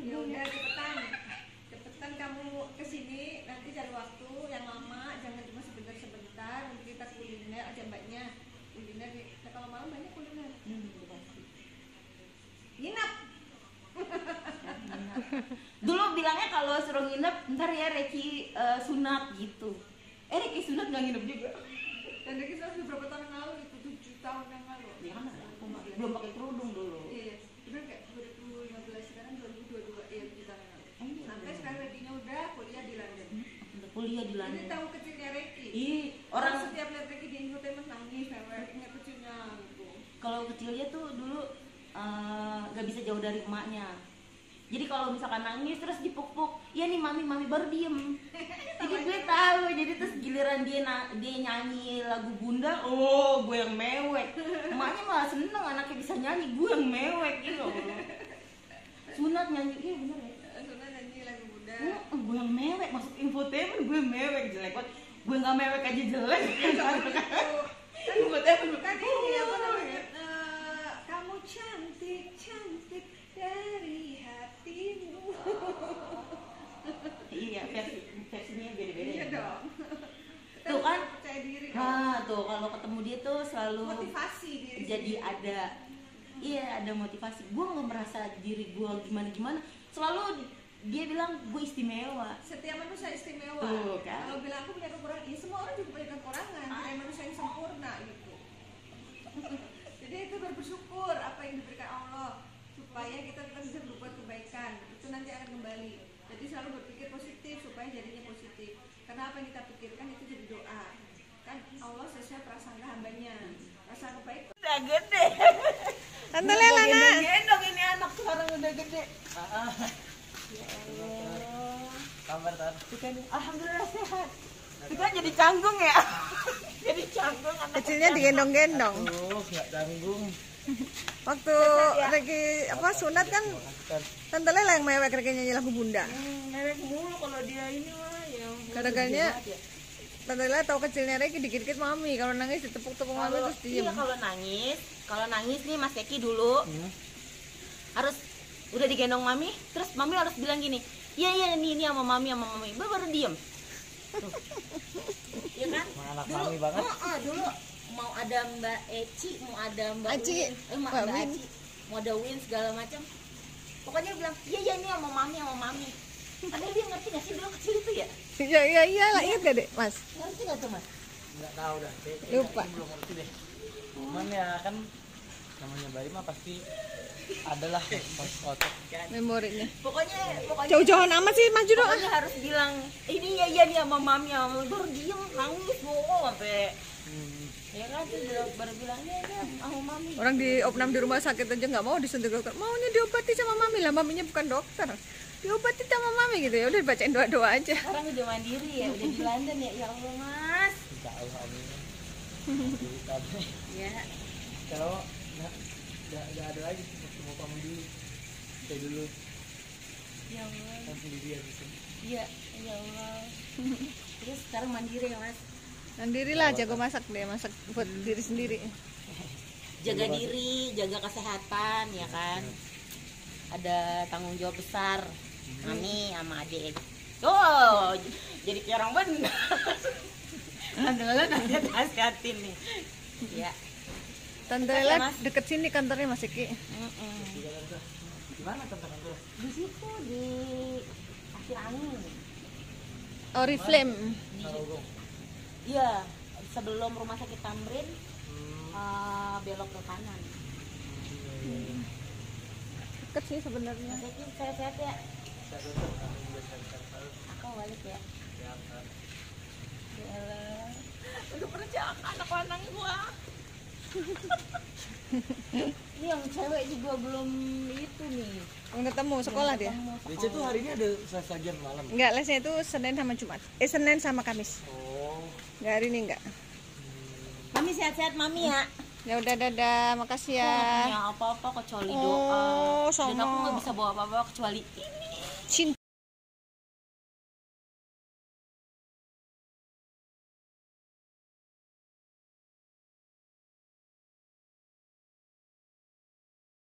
Ya udah cepetan kamu kesini, nanti cari waktu yang lama, jangan cuma sebentar. Nanti kita kuliner aja mbaknya. Kuliner kalau malam banyak kuliner. Pasti. Nginap. Dulu bilangnya kalau suruh nginep ntar ya Reki sunat gitu. Reki sunat nggak nginep juga. Dan Reki sudah beberapa tahun yang lalu, itu 7 tahun yang lalu. Ya kan aku belum pakai kerudung dulu. Iya, bener kayak 2015, sekarang 2022, iya 7 tahun yang lalu. Sampai sekarang Rekinya udah kuliah di London. Udah kuliah di London. Ini tahu kecilnya Reki. Orang setiap lihat Reki di infotainment nangis, ingat kecilnya gitu. kalau kecilnya tuh dulu nggak bisa jauh dari emaknya. Jadi kalau misalkan nangis terus dipuk-puk, ya nih mami baru diem. Jadi gue tahu. Jadi terus giliran dia nyanyi lagu Bunda, oh gue yang mewek. Emaknya malah seneng anaknya bisa nyanyi, gue yang mewek gitu. Sunat nyanyi, iya bener ya. Sunat nyanyi lagu Bunda. Gue yang mewek, masuk infotainment gue mewek, jelek banget. Gue nggak mewek aja jelek. Infotainment Kan ini apa namanya? Kamu cantik dari hatimu. Iya, versinya beda-beda. Iya ya. dong. Tuh kan, percaya diri. nah tuh kalau ketemu dia tuh selalu Motivasi diri jadi sendiri. ada motivasi. Gue nggak merasa diri gue gimana, selalu dia bilang gue istimewa. Setiap manusia istimewa. Tuh, kan? Kalau bilang aku punya kekurangan, ya semua orang juga punya kekurangan. Tidak manusia yang sempurna gitu. Jadi itu bersyukur apa yang diberikan Allah, supaya kita bisa berbuat kebaikan. Itu nanti akan kembali. Jadi selalu berpikir positif supaya jadinya positif. Karena apa yang kita pikirkan itu jadi doa. Kan Allah sesuai prasangka hambanya. Prasangka baik. Udah gede. Tante Lela, Nak. Gendong ini anak sekarang udah gede. Ya Allah. Kabar tar. Alhamdulillah sehat. Itu kan jadi canggung ya. Jadi canggung anak. Kecilnya digendong-gendong. Nggak tanggung. Waktu Reki sunat kan Tante Lela yang mewek Reki nyanyi lagu Bunda. Mewek mulu kalau dia ini mah ya. Gara-garanya Tante Lela tahu kecilnya Reki dikit-dikit mami, kalau nangis ditepuk-tepuk mami terus diem. Iya kalau nangis nih Mas Eki dulu harus udah digendong mami, terus mami harus bilang gini, iya ini sama mami baru diem. Iya kan? Anak mami banget. Dulu mau ada Mbak Eci, mau ada Mbak Aci, Mbak Aci, mau ada Win segala macam. Pokoknya bilang, iya ini sama mami. Padahal dia ngerti nggak sih dulu kecil itu ya? Iya lah, ingat gak deh Mas? Ngerti nggak tuh Mas? Nggak tahu dah. Lupa. Belum ngerti deh. Cuman ya kan namanya bayi mah pasti adalah otot. Memorinya. Pokoknya Jauh-jauh amat sih Mas Judo. pokoknya harus bilang ini iya nih sama mami baru diem nangis sampai ya kan tuh baru bilang ini sama mami. Orang di opnam di rumah sakit aja nggak mau disuntik dokter, maunya diobati sama mami lah, maminya bukan dokter, diobati sama mami gitu ya, udah dibacain doa-doa aja. Sekarang udah mandiri ya, udah di London ya Allah Mas. Insya Allah amin. Ya. Kalau nggak ada lagi mau kamu dulu. Saya dulu Ya Allah. kan sendirian gitu. Iya, ya Allah. Terus sekarang mandiri ya Mas. Mandiri lah, jago masak deh, masak buat diri sendiri. Jaga diri, jaga kesehatan ya kan. Ada tanggung jawab besar. Mami sama adik. Oh, jadi kayak orang benar. Adalah nanti hati-hati nih. Ya. Tante Lela deket sini kantornya Mas Eki. Gimana teman-teman? Di situ di Akhir Angin. Oriflame. Iya, sebelum rumah sakit Tamrin belok ke kanan. Deket sih sebenarnya. Jadi sehat-sehat ya. Aku balik ya. Ya Allah. Udah percaya anak lanang gua. Ini yang cewek juga belum itu nih. Belum ketemu sekolah dia. Dece tuh hari ini ada sajian malam. Enggak, lesnya itu Senin sama Jumat. Senin sama Kamis. Oh. Enggak, hari ini enggak. Mami sehat-sehat mami ya. Ya udah, dadah, makasih ya. Nggak punya apa-apa kecuali doa. Oh, Dan aku sama. nggak bisa bawa apa-apa kecuali ini. Cinta.